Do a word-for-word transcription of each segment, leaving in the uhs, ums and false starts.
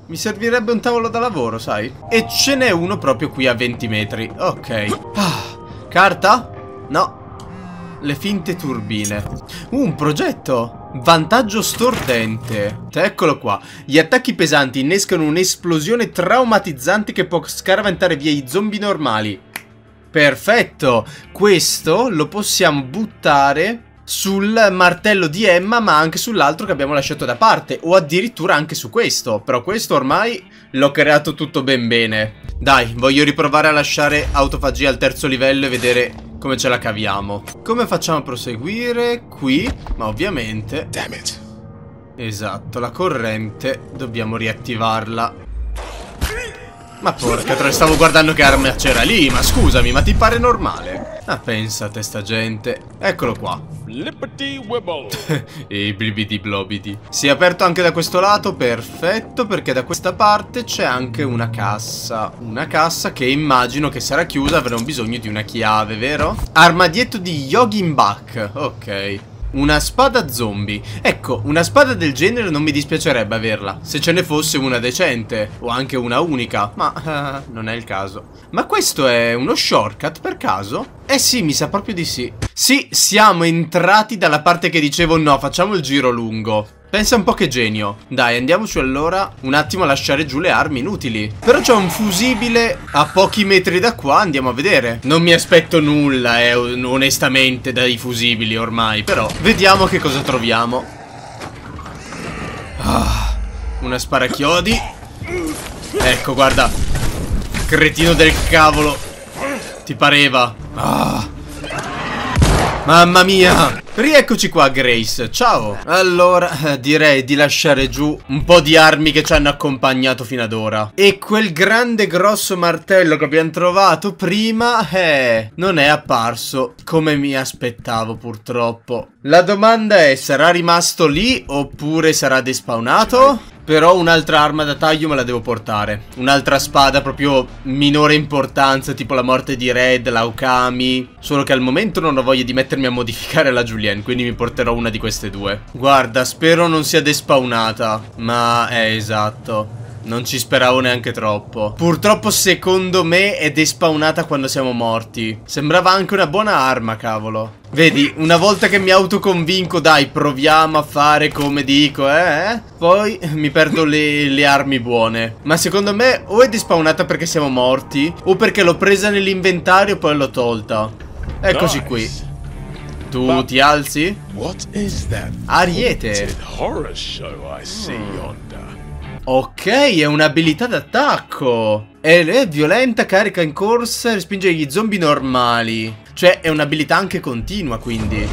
Mi servirebbe un tavolo da lavoro, sai? E ce n'è uno proprio qui a venti metri. Ok. Ah, carta? No. Le finte turbine. Uh, un progetto. Vantaggio stordente. Eccolo qua. Gli attacchi pesanti innescano un'esplosione traumatizzante che può scaraventare via i zombie normali. Perfetto. Questo lo possiamo buttare sul martello di Emma, ma anche sull'altro che abbiamo lasciato da parte. O addirittura anche su questo. Però questo ormai l'ho creato tutto ben bene. Dai, voglio riprovare a lasciare autofagia al terzo livello e vedere come ce la caviamo. Come facciamo a proseguire? Qui, ma ovviamente... Damn it. Esatto, la corrente dobbiamo riattivarla. Ma porca troia, stavo guardando che arma c'era lì. Ma scusami, ma ti pare normale? Ah, pensate sta gente. Eccolo qua. E i brividi blobidi. Si è aperto anche da questo lato, perfetto, perché da questa parte c'è anche una cassa. Una cassa che immagino che sarà chiusa, avremo bisogno di una chiave, vero? Armadietto di Yogin Bak, ok. Una spada zombie. Ecco, una spada del genere non mi dispiacerebbe averla, se ce ne fosse una decente, o anche una unica, ma uh, non è il caso. Ma questo è uno shortcut per caso? Eh sì, mi sa proprio di sì. Sì, siamo entrati dalla parte che dicevo no, facciamo il giro lungo. Pensa un po' che genio. Dai, andiamoci allora un attimo a lasciare giù le armi inutili. Però c'è un fusibile a pochi metri da qua, andiamo a vedere. Non mi aspetto nulla, eh, onestamente, dai fusibili ormai. Però vediamo che cosa troviamo. Ah, una sparachiodi. Ecco, guarda. Cretino del cavolo. Ti pareva? Ah. Mamma mia. Rieccoci qua, Grace, ciao. Allora, eh, direi di lasciare giù un po' di armi che ci hanno accompagnato fino ad ora. E quel grande grosso martello che abbiamo trovato prima, eh, non è apparso come mi aspettavo purtroppo. La domanda è, sarà rimasto lì oppure sarà despawnato? Però un'altra arma da taglio me la devo portare. Un'altra spada proprio minore importanza, tipo la morte di Red, la Okami. Solo che al momento non ho voglia di mettermi a modificare la Julien, quindi mi porterò una di queste due. Guarda, spero non sia despawnata. Ma è esatto. Non ci speravo neanche troppo. Purtroppo secondo me è despawnata quando siamo morti. Sembrava anche una buona arma, cavolo. Vedi, una volta che mi autoconvinco, dai, proviamo a fare come dico, eh? Poi mi perdo le, le armi buone. Ma secondo me o è despawnata perché siamo morti, o perché l'ho presa nell'inventario e poi l'ho tolta. Eccoci qui. Tu ti alzi? Ariete. Ok, è un'abilità d'attacco. È violenta, carica in corsa e respinge gli zombie normali. Cioè è un'abilità anche continua, quindi.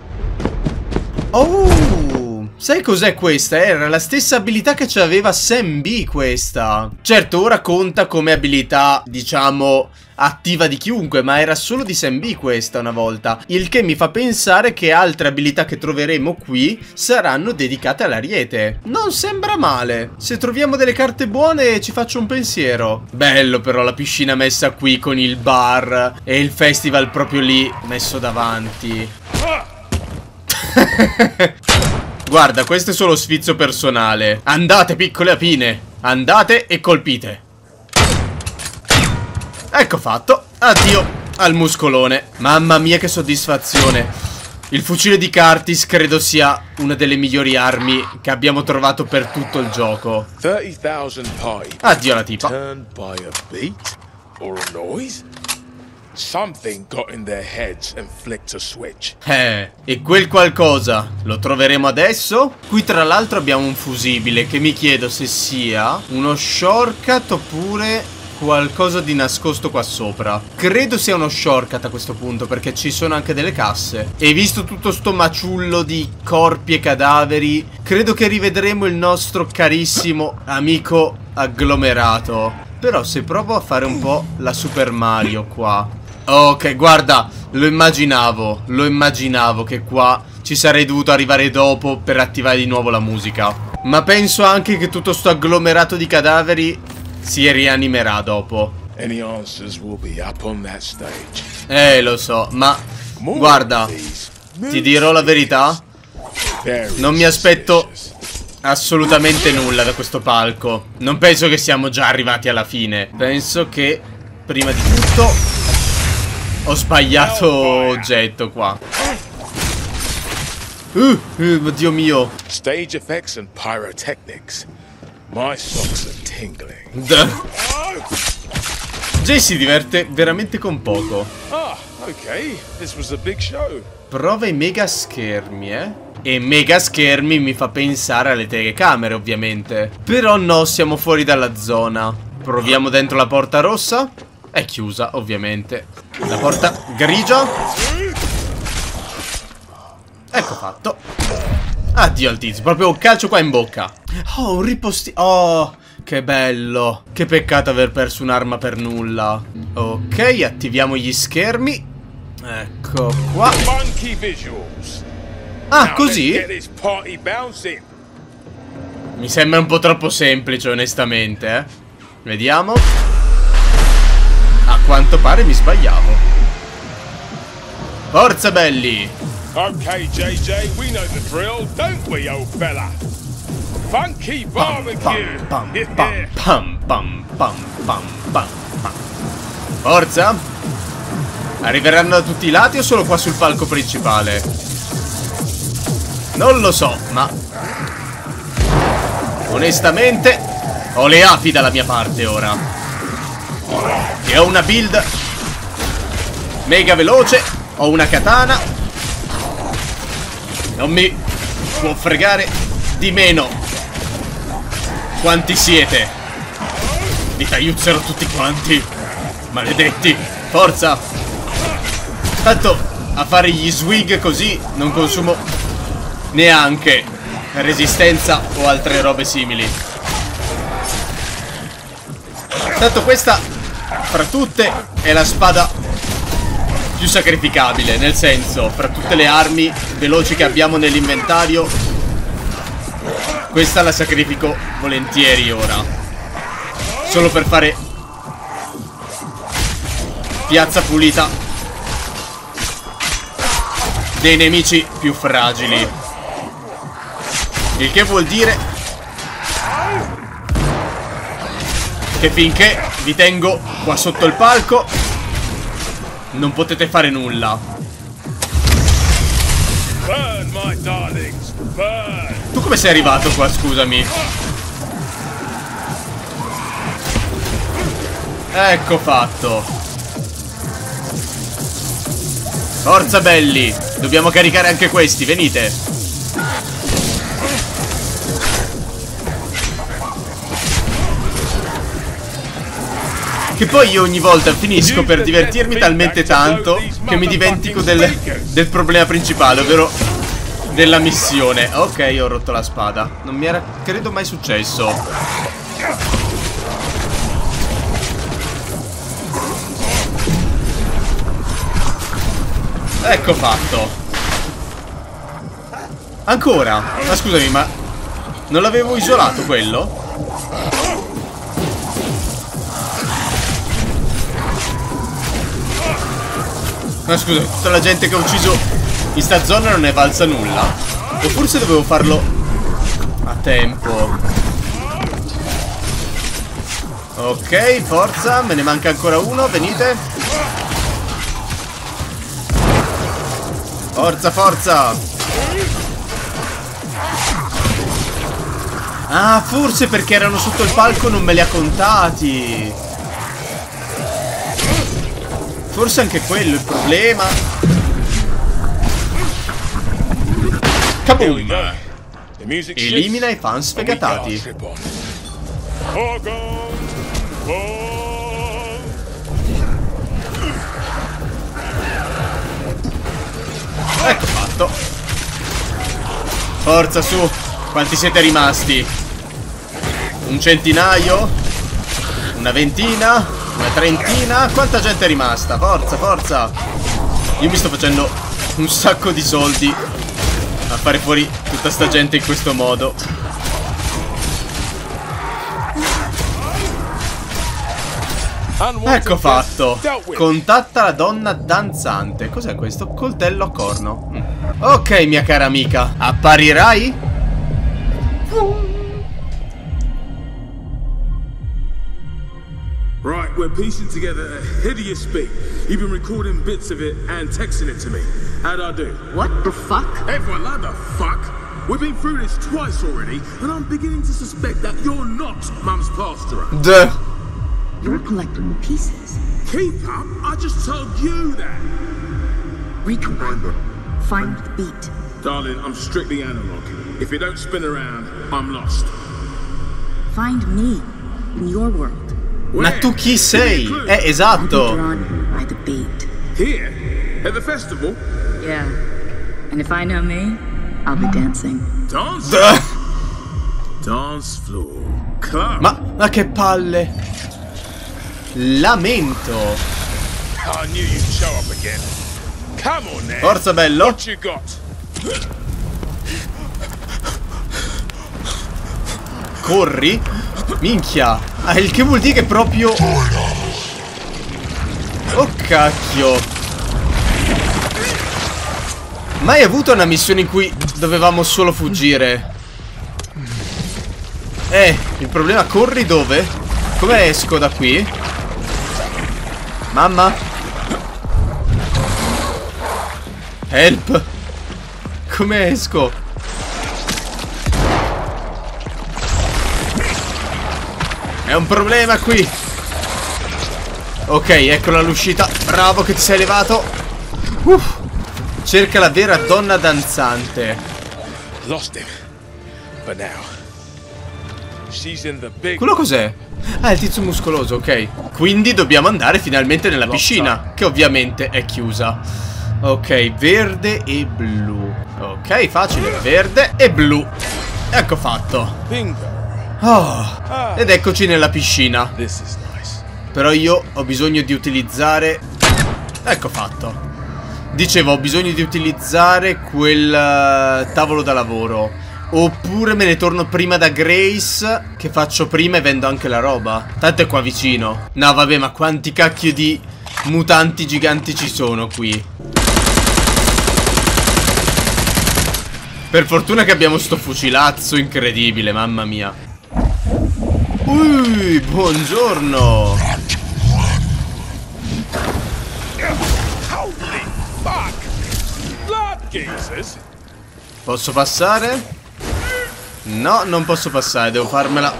Oh, sai cos'è questa? Era la stessa abilità che c'aveva Sam B questa. Certo, ora conta come abilità, diciamo, attiva di chiunque, ma era solo di Sam B questa una volta. Il che mi fa pensare che altre abilità che troveremo qui saranno dedicate all'Ariete. Non sembra male. Se troviamo delle carte buone ci faccio un pensiero. Bello però la piscina messa qui con il bar e il festival proprio lì messo davanti. Guarda, questo è solo sfizio personale. Andate, piccole apine. Andate e colpite. Ecco fatto. Addio al muscolone. Mamma mia che soddisfazione. Il fucile di Curtis credo sia una delle migliori armi che abbiamo trovato per tutto il gioco. Addio alla tipa. Eh, e quel qualcosa lo troveremo adesso? Qui tra l'altro abbiamo un fusibile che mi chiedo se sia uno shortcut oppure qualcosa di nascosto qua sopra. Credo sia uno shortcut a questo punto, perché ci sono anche delle casse. E visto tutto sto maciullo di corpi e cadaveri, credo che rivedremo il nostro carissimo amico agglomerato. Però se provo a fare un po' la Super Mario qua. Ok, guarda, lo immaginavo, lo immaginavo che qua ci sarei dovuto arrivare dopo per attivare di nuovo la musica. Ma penso anche che tutto sto agglomerato di cadaveri si rianimerà dopo. Eh, lo so, ma guarda, ti dirò la verità, non mi aspetto assolutamente nulla da questo palco. Non penso che siamo già arrivati alla fine. Penso che prima di tutto ho sbagliato oggetto qua. Uh, uh, Dio mio. Stage effects and pyrotechnics. My socks are tingling. Jay si diverte veramente con poco. Ah, ok. This was a big show. Prova i mega schermi, eh? E mega schermi mi fa pensare alle telecamere, ovviamente. Però no, siamo fuori dalla zona. Proviamo dentro la porta rossa. È chiusa, ovviamente. La porta grigia. Ecco fatto. Addio al tizio, proprio un calcio qua in bocca. Oh, un ripostino. Oh, che bello. Che peccato aver perso un'arma per nulla. Ok, attiviamo gli schermi. Ecco qua. Ah, così? Mi sembra un po' troppo semplice, onestamente, eh. Vediamo. A quanto pare mi sbagliavo. Forza belli. Ok, J J, we know the drill, don't we, old fella? Funky barbecue. Pam pam pam pam pam pam pam pam pam. Forza. Arriveranno da tutti i lati o solo qua sul palco principale? Non lo so, ma onestamente ho le api dalla mia parte ora. E ho una build mega veloce. Ho una katana. Non mi può fregare di meno. Quanti siete? Vi tagliuzzerò tutti quanti. Maledetti. Forza. Tanto a fare gli swig così non consumo neanche resistenza o altre robe simili. Tanto questa, fra tutte, è la spada più sacrificabile. Nel senso, fra tutte le armi veloci che abbiamo nell'inventario, questa la sacrifico volentieri ora. Solo per fare piazza pulita dei nemici più fragili. Il che vuol dire che finché vi tengo qua sotto il palco non potete fare nulla. Burn, my darlings, burn. Tu come sei arrivato qua, scusami? Ecco fatto. Forza belli. Dobbiamo caricare anche questi, venite. Che poi io ogni volta finisco per divertirmi talmente tanto che mi dimentico del, del problema principale, ovvero della missione. Ok, ho rotto la spada. Non mi era, credo, mai successo. Ecco fatto. Ancora? Ma scusami, ma non l'avevo isolato quello? Ma scusa, tutta la gente che ho ucciso in sta zona non è valsa nulla. O forse dovevo farlo a tempo. Ok, forza, me ne manca ancora uno, venite. Forza, forza. Ah, forse perché erano sotto il palco non me li ha contati. Forse anche quello il problema. Kaboom! Elimina i fan sfegatati. Ecco fatto. Forza su. Quanti siete rimasti? Un centinaio? Una ventina? Una trentina? Quanta gente è rimasta? Forza, forza. Io mi sto facendo un sacco di soldi a fare fuori tutta sta gente in questo modo. Ecco fatto. Contatta la donna danzante. Cos'è questo? Coltello a corno. Ok, mia cara amica, apparirai? Right, we're piecing together a hideous beat. You've been recording bits of it and texting it to me. How'd I do? What the fuck? Everyone, like the fuck? We've been through this twice already, and I'm beginning to suspect that you're not Mum's plasterer. Duh. You're collecting the pieces. Keep up? I just told you that. Recombine them. Find the beat. Darling, I'm strictly analog. If you don't spin around, I'm lost. Find me in your world. Ma tu chi sei? Eh, esatto. Drawn by the beat. Here? At the festival? Yeah. And if I know me, I'll be dancing. Dance? Duh. Dance floor. Club. Ma, ma che palle. Lamento. I knew you'd show up again. Come on then. Forza bello. What you got? Corri. Minchia. Ah, il che vuol dire che proprio... Oh cacchio. Mai avuto una missione in cui dovevamo solo fuggire? Eh, il problema, corri dove? Come esco da qui? Mamma? Help! Come esco? È un problema qui. Ok, eccola l'uscita. Bravo che ti sei levato. Uff. Cerca la vera donna danzante. Lost him. But now she's in the big... Quello cos'è? Ah, il tizio muscoloso, ok. Quindi dobbiamo andare finalmente nella piscina, che ovviamente è chiusa. Ok, verde e blu. Ok, facile, verde e blu. Ecco fatto. Bingo. Oh, ed eccoci nella piscina. This is nice. Però io ho bisogno di utilizzare... Ecco fatto. Dicevo, ho bisogno di utilizzare quel uh, tavolo da lavoro. Oppure me ne torno prima da Grace, che faccio prima e vendo anche la roba. Tanto è qua vicino. No vabbè, ma quanti cacchio di mutanti giganti ci sono qui. Per fortuna che abbiamo sto fucilazzo incredibile, mamma mia. Ui, buongiorno. Holy fuck! Blood geezers. Posso passare? No, non posso passare, devo farmela.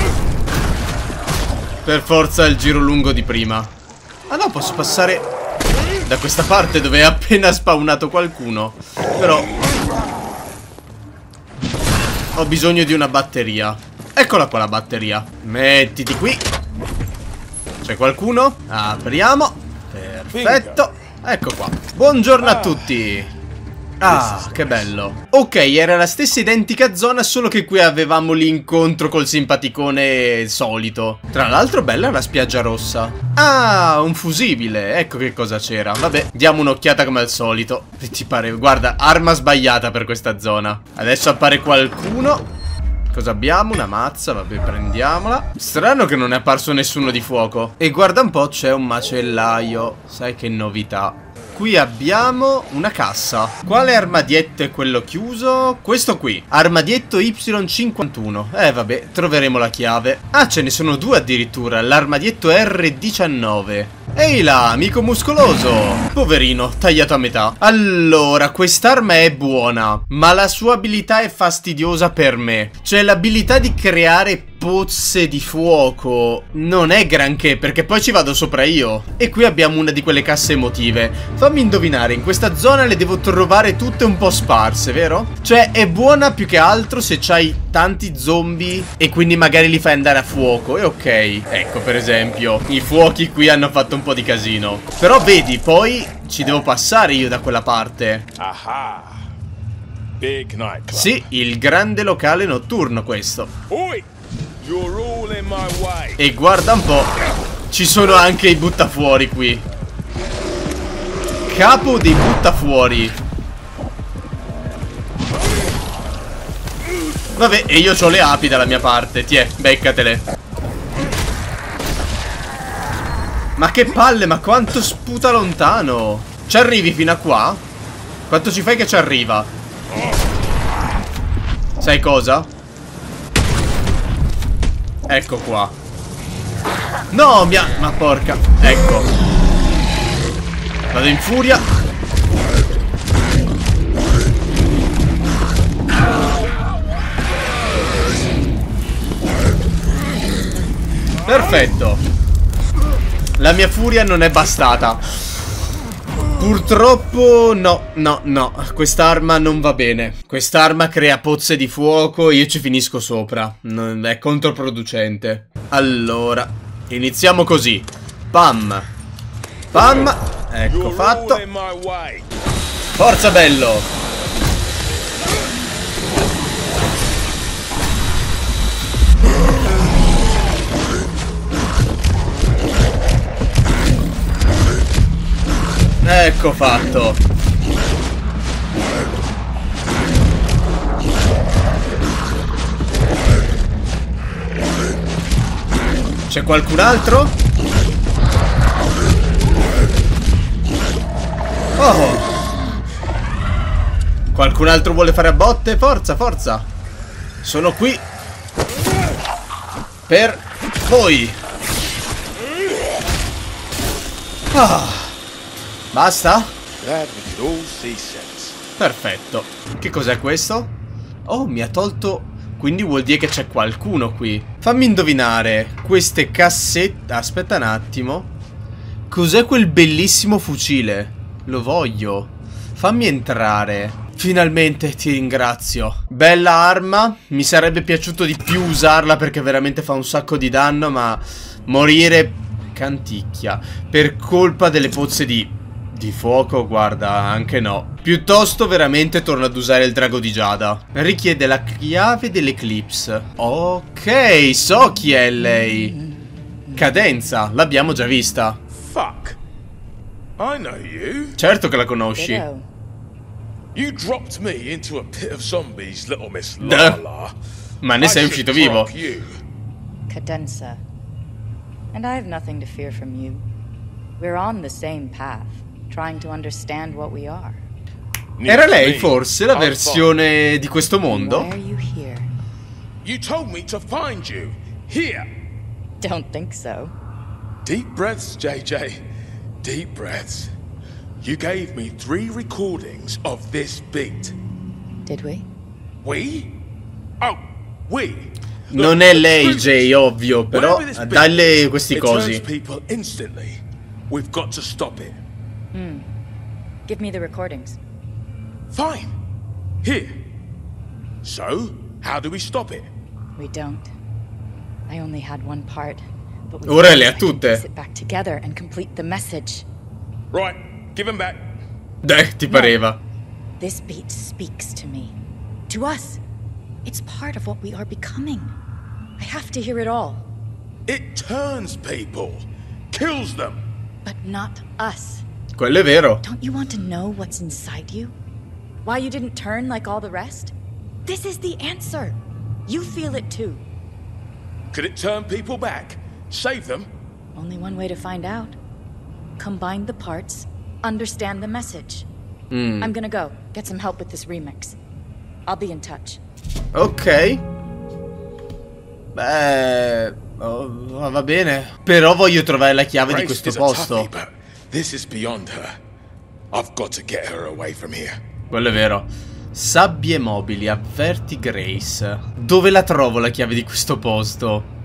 Per forza il giro lungo di prima. Ah no, posso passare da questa parte dove è appena spawnato qualcuno. Però ho bisogno di una batteria. Eccola qua la batteria. Mettiti qui. C'è qualcuno? Apriamo. Perfetto. Ecco qua. Buongiorno a tutti. Ah, che bello. Ok, era la stessa identica zona, solo che qui avevamo l'incontro col simpaticone solito. Tra l'altro bella la spiaggia rossa. Ah, un fusibile. Ecco che cosa c'era. Vabbè, diamo un'occhiata come al solito. Che ti pare? Guarda, arma sbagliata per questa zona. Adesso appare qualcuno. Cosa abbiamo? Una mazza, vabbè, prendiamola. Strano che non è apparso nessuno di fuoco. E guarda un po', c'è un macellaio. Sai che novità. Qui abbiamo una cassa. Quale armadietto è quello chiuso? Questo qui, armadietto Y cinquantuno. Eh vabbè, troveremo la chiave. Ah, ce ne sono due addirittura. L'armadietto R diciannove. Ehi là, amico muscoloso. Poverino, tagliato a metà. Allora, quest'arma è buona, ma la sua abilità è fastidiosa per me. Cioè, l'abilità di creare pozze di fuoco non è granché, perché poi ci vado sopra io. E qui abbiamo una di quelle casse emotive. Fammi indovinare, in questa zona le devo trovare tutte un po' sparse, vero? Cioè, è buona più che altro se c'hai tanti zombie e quindi magari li fai andare a fuoco. E ok, ecco per esempio, i fuochi qui hanno fatto un po' di casino. Però vedi, poi ci devo passare io da quella parte. Aha. Big night club. Sì, il grande locale notturno questo. Oi! You're all in my way. E guarda un po', ci sono anche i buttafuori qui. Capo dei buttafuori. Vabbè, e io ho le api dalla mia parte. Tiè, beccatele. Ma che palle, ma quanto sputa lontano. Ci arrivi fino a qua? Quanto ci fai che ci arriva? Sai cosa? Ecco qua. No, mia... ma porca. Ecco. Vado in furia. Perfetto. La mia furia non è bastata. Purtroppo no, no, no. Quest'arma non va bene. Quest'arma crea pozze di fuoco e io ci finisco sopra. Non è controproducente. Allora, iniziamo così. Pam. Pam. Ecco fatto. Forza bello. Ecco fatto. C'è qualcun altro? Oh. Qualcun altro vuole fare a botte? Forza, forza. Sono qui per voi. Ah. Basta? Perfetto. Che cos'è questo? Oh, mi ha tolto... Quindi vuol dire che c'è qualcuno qui. Fammi indovinare. Queste cassette... Aspetta un attimo. Cos'è quel bellissimo fucile? Lo voglio. Fammi entrare. Finalmente ti ringrazio. Bella arma. Mi sarebbe piaciuto di più usarla perché veramente fa un sacco di danno, ma... Morire... Canticchia. Per colpa delle pozze di... Di fuoco, guarda, anche no. Piuttosto veramente torno ad usare il drago di Giada. Richiede la chiave dell'Eclipse. Ok, so chi è lei. Cadenza, l'abbiamo già vista. Fuck. I know you. Certo che la conosci. You dropped me into a pit of zombies, little Miss Lala. Ma ne sei uscito vivo. Cadenza. And I have nothing to fear from you. We're on the same path. Trying to understand what we are. Era lei forse la versione di questo mondo? Why are you here? You told me to find you here. Don't think so. Deep breaths, J J. Deep breaths. You gave me three recordings of this beat. Did we? We? Oh, we. Non è lei, Jay, ovvio, però dalle questi cosi. People instantly. We've got to stop it. Hmm. Give me the recordings. Fine. Here. So, how do we stop it? We don't. I only had one part, but we Ora le ha tutte. piece it back together and complete the message. Right, give them back. Deh, ti pareva. No. This beat speaks to me. To us. It's part of what we are becoming. I have to hear it all. It turns people. Kills them. But not us. Quello è vero. Don't you want to know what's inside you? Why you didn't turn like all the rest? This is the answer. You feel it too. Could it turn people back? Save them? Only one way to find out. Combine the parts, understand the message. Mm. I'm gonna go, get some help with this remix. I'll be in touch. Ok. Beh... Oh, va bene. Però voglio trovare la chiave di questo posto. This is beyond her. I've got to get her away from here. Quello è vero. Sabbie mobili, avverti Grace. Dove la trovo la chiave di questo posto?